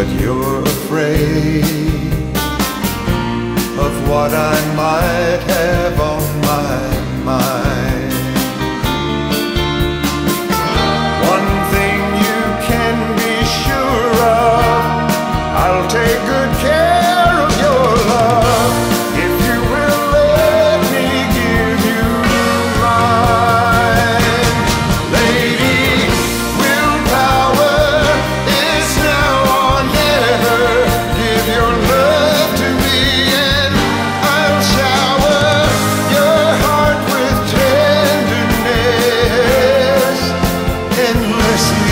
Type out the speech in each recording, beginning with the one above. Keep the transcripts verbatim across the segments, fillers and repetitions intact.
but you're afraid of what I might have on my mind. One thing you can be sure of, I'll take good care of your love if you will let me give you mine. Lady, willpower is now or never. Give your love to me and I'll shower your heart with tenderness endlessly.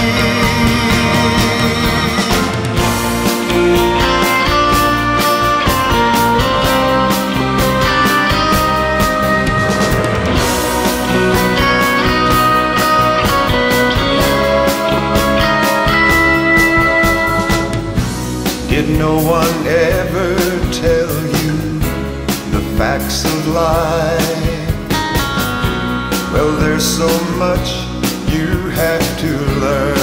Did no one ever tell you the facts of life? Well, there's so much you have to learn.